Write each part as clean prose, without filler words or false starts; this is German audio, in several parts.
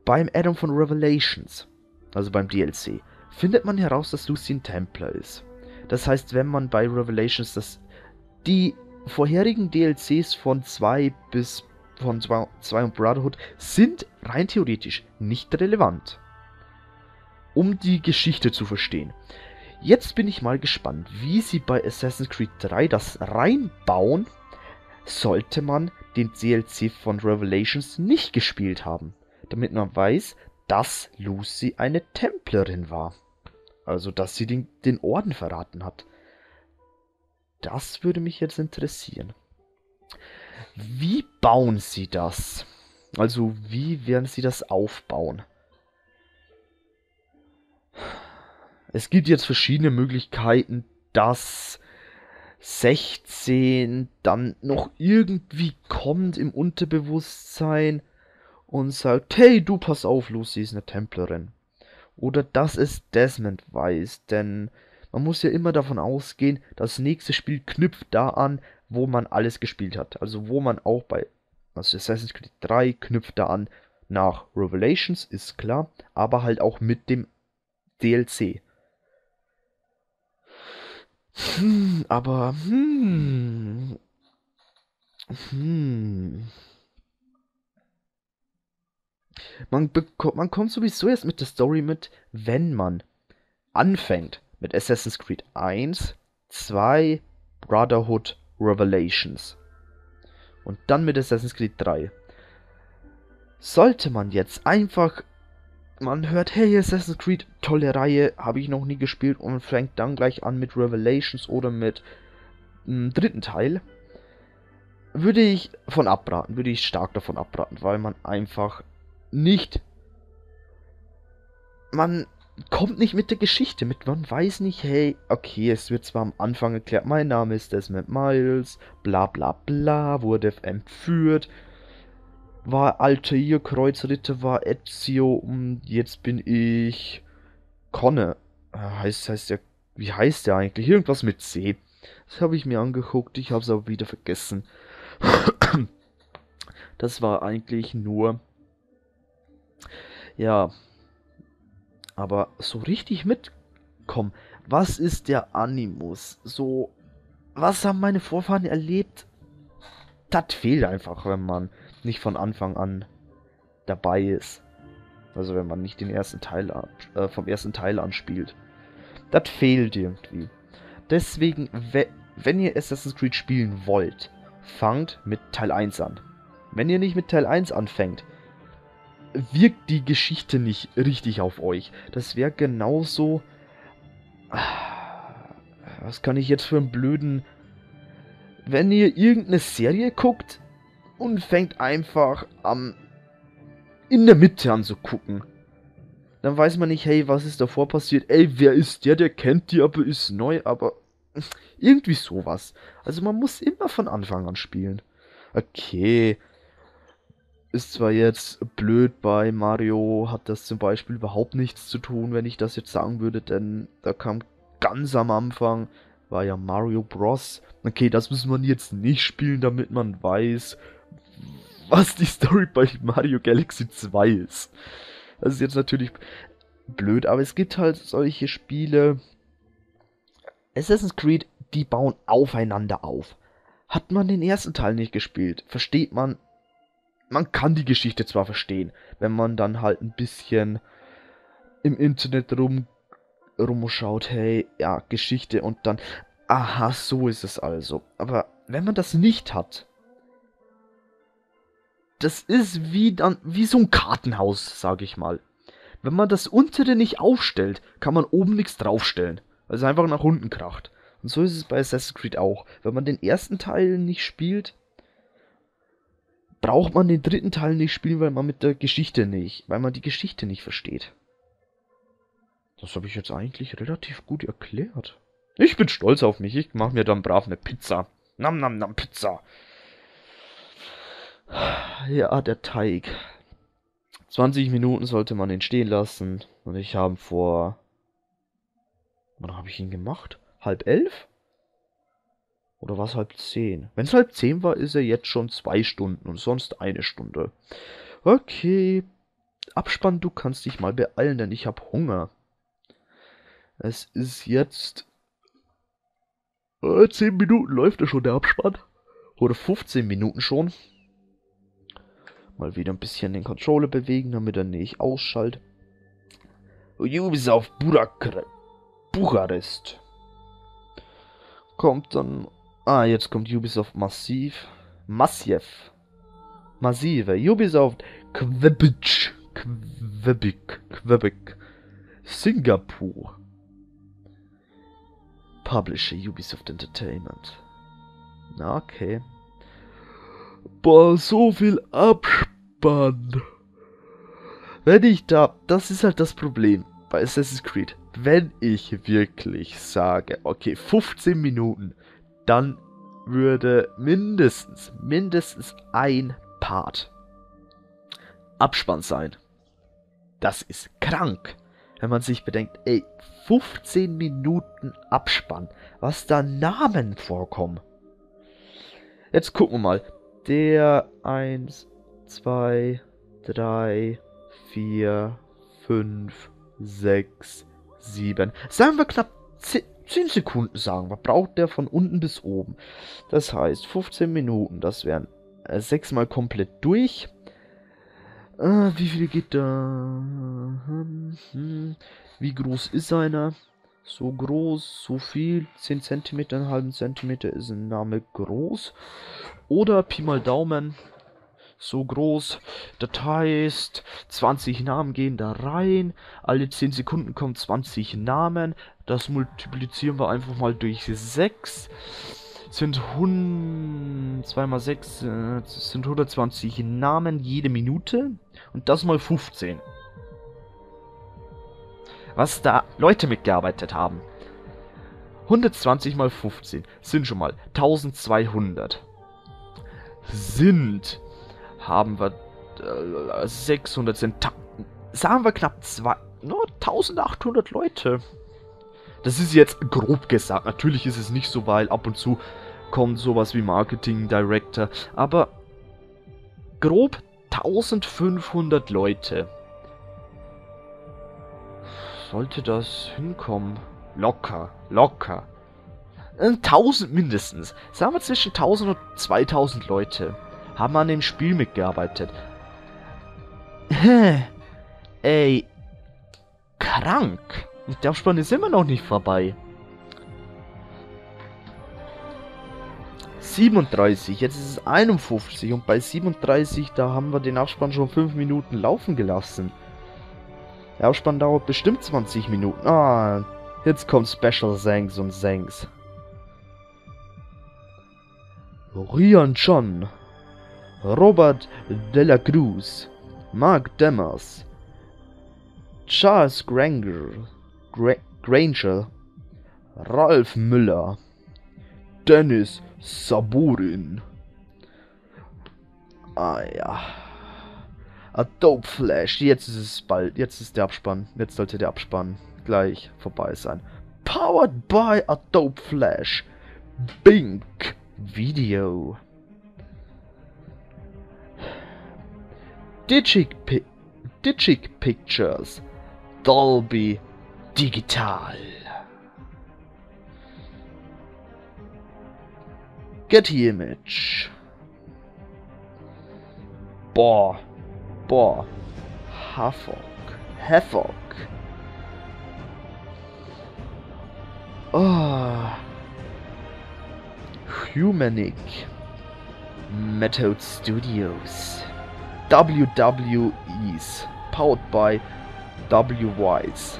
Beim Add-on von Revelations, also beim DLC, findet man heraus, dass Lucy ein Templar ist. Das heißt, wenn man bei Revelations die vorherigen DLCs von 2 bis von 2 und Brotherhood sind rein theoretisch nicht relevant, um die Geschichte zu verstehen. Jetzt bin ich mal gespannt, wie sie bei Assassin's Creed 3 das reinbauen, sollte man den DLC von Revelations nicht gespielt haben, damit man weiß, dass Lucy eine Templerin war. Also, dass sie den Orden verraten hat. Das würde mich jetzt interessieren. Wie bauen sie das? Also, wie werden sie das aufbauen? Es gibt jetzt verschiedene Möglichkeiten, dass 16 dann noch irgendwie kommt im Unterbewusstsein und sagt, hey, du pass auf, Lucy ist eine Templerin. Oder dass es Desmond weiß, denn man muss ja immer davon ausgehen, das nächste Spiel knüpft da an, wo man alles gespielt hat. Also wo man auch bei Assassin's Creed 3 knüpft da an nach Revelations, ist klar, aber halt auch mit dem DLC. Aber, man kommt sowieso erst mit der Story mit, wenn man anfängt mit Assassin's Creed 1, 2, Brotherhood, Revelations. Und dann mit Assassin's Creed 3. Sollte man jetzt einfach, man hört, hey, Assassin's Creed, tolle Reihe, habe ich noch nie gespielt und fängt dann gleich an mit Revelations oder mit dem dritten Teil, würde ich stark davon abraten, weil man einfach nicht, man kommt nicht mit der Geschichte mit, man weiß nicht, hey, okay, es wird zwar am Anfang erklärt, mein Name ist Desmond Miles, bla bla bla, wurde entführt, war Altair Kreuzritter, war Ezio und jetzt bin ich Connor. Heißt der, wie heißt der eigentlich? Irgendwas mit C. Das habe ich mir angeguckt, ich habe es aber wieder vergessen. Das war eigentlich nur, ja, aber so richtig mitkommen. Was ist der Animus? So, was haben meine Vorfahren erlebt? Das fehlt einfach, wenn man nicht von Anfang an dabei ist. Also wenn man nicht den ersten Teil vom ersten Teil an spielt. Das fehlt irgendwie. Deswegen, wenn ihr Assassin's Creed spielen wollt, fangt mit Teil 1 an. Wenn ihr nicht mit Teil 1 anfängt, wirkt die Geschichte nicht richtig auf euch. Das wäre genauso... Was kann ich jetzt für einen blöden... Wenn ihr irgendeine Serie guckt und fängt einfach in der Mitte an zu gucken. Dann weiß man nicht, hey, was ist davor passiert? Ey, wer ist der? Der kennt die, aber ist neu, aber... Irgendwie sowas. Also man muss immer von Anfang an spielen. Okay. Ist zwar jetzt blöd, bei Mario hat das zum Beispiel überhaupt nichts zu tun, wenn ich das jetzt sagen würde, denn da kam ganz am Anfang, war ja Mario Bros. Okay, das muss man jetzt nicht spielen, damit man weiß, was die Story bei Mario Galaxy 2 ist. Das ist jetzt natürlich blöd, aber es gibt halt solche Spiele. Assassin's Creed, die bauen aufeinander auf. Hat man den ersten Teil nicht gespielt, versteht man kann die Geschichte zwar verstehen, wenn man dann halt ein bisschen im Internet rumschaut, hey, ja, Geschichte und dann, aha, so ist es also. Aber wenn man das nicht hat, das ist wie so ein Kartenhaus, sag ich mal. Wenn man das untere nicht aufstellt, kann man oben nichts draufstellen, weil es einfach nach unten kracht. Und so ist es bei Assassin's Creed auch. Wenn man den ersten Teil nicht spielt, braucht man den dritten Teil nicht spielen, weil man die Geschichte nicht versteht. Das habe ich jetzt eigentlich relativ gut erklärt. Ich bin stolz auf mich, ich mache mir dann brav eine Pizza. Nam nam nam Pizza. Ja, der Teig. 20 Minuten sollte man ihn stehen lassen. Und ich habe wann habe ich ihn gemacht? 10:30? Oder war es 9:30? Wenn es 9:30 war, ist er jetzt schon 2 Stunden und sonst 1 Stunde. Okay. Abspann, du kannst dich mal beeilen, denn ich habe Hunger. Es ist jetzt 10 Minuten läuft ja schon der Abspann. Oder 15 Minuten schon. Mal wieder ein bisschen den Controller bewegen, damit er nicht ausschaltet. Ubisoft Bukarest. Kommt dann... Ah, jetzt kommt Ubisoft Massive. Ubisoft Quebec. Singapur. Publisher Ubisoft Entertainment. Na, okay. Boah, so viel Abspann. Wenn ich da... Das ist halt das Problem bei Assassin's Creed. Wenn ich wirklich sage, okay, 15 Minuten, dann würde mindestens ein Part Abspann sein. Das ist krank, wenn man sich bedenkt, ey, 15 Minuten Abspann, was da Namen vorkommen. Jetzt gucken wir mal. Der 1, 2, 3, 4, 5, 6, 7. Sagen wir knapp 10 Sekunden, sagen wir. Braucht der von unten bis oben. Das heißt, 15 Minuten, das wären 6 mal komplett durch. Wie viel geht da? Wie groß ist einer? So groß, so viel. 10 cm, einen halben Zentimeter ist ein Name groß. Oder Pi mal Daumen. So groß. Das heißt, 20 Namen gehen da rein. Alle 10 Sekunden kommen 20 Namen. Das multiplizieren wir einfach mal durch 6. Sind 2 mal 6 sind 120 Namen jede Minute. Und das mal 15. Was da Leute mitgearbeitet haben. 120 mal 15 sind schon mal 1200. Haben wir 600 sind, sagen wir knapp 1800 Leute. Das ist jetzt grob gesagt. Natürlich ist es nicht so, weil ab und zu kommt sowas wie Marketing Director. Aber grob 1500 Leute. Sollte das hinkommen? Locker. 1000 mindestens. Sagen wir zwischen 1000 und 2000 Leute haben an dem Spiel mitgearbeitet. Ey, krank. Und der Abspann ist immer noch nicht vorbei. 37, jetzt ist es 51 und bei 37, da haben wir den Abspann schon 5 Minuten laufen gelassen. Der Abspann dauert bestimmt 20 Minuten. Ah, jetzt kommt Special Thanks und Thanks. Rian John, Robert de la Cruz, Mark Demers, Charles Granger, Ralf Müller, Dennis Saburin. Ah ja. Adobe Flash. Jetzt ist es bald. Jetzt ist der Abspann. Jetzt sollte der Abspann gleich vorbei sein. Powered by Adobe Flash. Bink Video. Digic Pictures. Dolby Digital. Getty Image. Boah. Havoc. Oh. Humanic. Method Studios. WWEs. Powered by WWIs.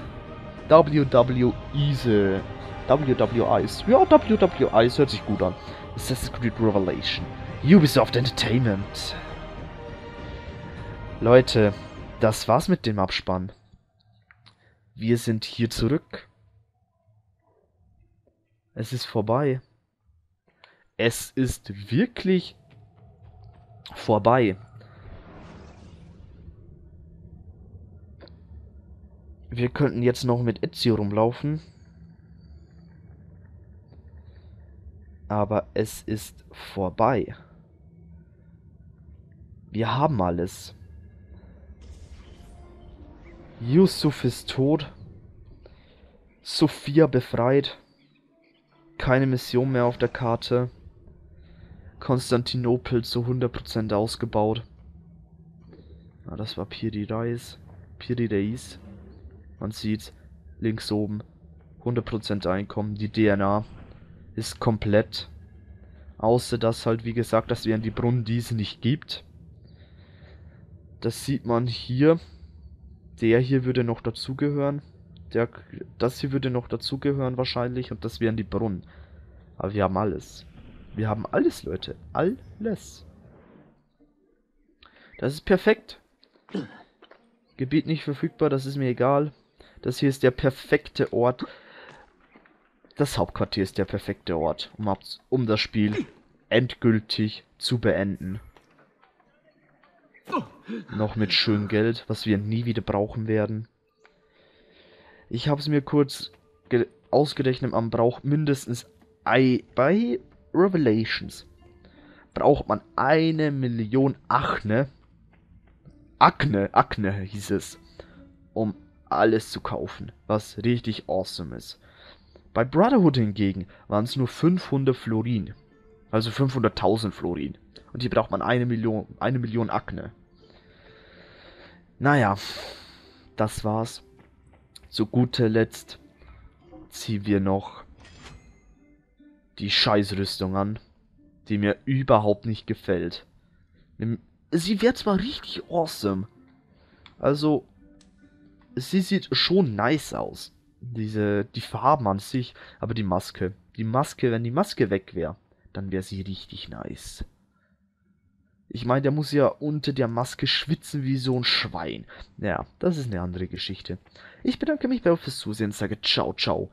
WWEs. Ja, WWIs hört sich gut an. Assassin's Creed Revelation. Ubisoft Entertainment. Leute, das war's mit dem Abspann. Wir sind hier zurück. Es ist vorbei. Es ist wirklich vorbei. Wir könnten jetzt noch mit Ezio rumlaufen. Aber es ist vorbei. Wir haben alles. Yusuf ist tot. Sophia befreit. Keine Mission mehr auf der Karte. Konstantinopel zu 100% ausgebaut. Ah, das war Piri Reis. Piri Reis. Man sieht links oben 100% Einkommen. Die DNA ist komplett. Außer dass halt, wie gesagt, dass wir in die Brunnen diese nicht gibt. Das sieht man hier. Der hier würde noch dazugehören. Das hier würde noch dazugehören wahrscheinlich. Und das wären die Brunnen. Aber wir haben alles. Wir haben alles, Leute. Alles. Das ist perfekt. Gebiet nicht verfügbar, das ist mir egal. Das hier ist der perfekte Ort. Das Hauptquartier ist der perfekte Ort, um das Spiel endgültig zu beenden. Noch mit schön Geld, was wir nie wieder brauchen werden. Ich habe es mir kurz ausgerechnet, man braucht mindestens bei Revelations braucht man 1 Million Akne hieß es, um alles zu kaufen, was richtig awesome ist. Bei Brotherhood hingegen waren es nur 500 Florin, also 500.000 Florin. Und hier braucht man 1 Million Akne. Naja, das war's. Zu guter Letzt ziehen wir noch die Scheißrüstung an, die mir überhaupt nicht gefällt. Sie wäre zwar richtig awesome, also sie sieht schon nice aus, die Farben an sich, aber die Maske, wenn die Maske weg wäre, dann wäre sie richtig nice. Ich meine, der muss ja unter der Maske schwitzen wie so ein Schwein. Naja, das ist eine andere Geschichte. Ich bedanke mich bei euch fürs Zusehen und sage ciao, ciao.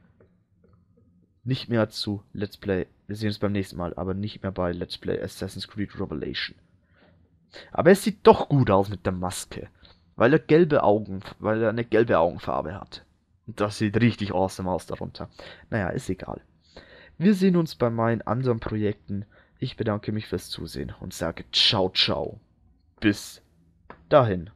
Nicht mehr zu Let's Play, wir sehen uns beim nächsten Mal, aber nicht mehr bei Let's Play Assassin's Creed Revelation. Aber es sieht doch gut aus mit der Maske, weil er eine gelbe Augenfarbe hat. Und das sieht richtig awesome aus darunter. Naja, ist egal. Wir sehen uns bei meinen anderen Projekten. Ich bedanke mich fürs Zusehen und sage ciao, ciao. Bis dahin.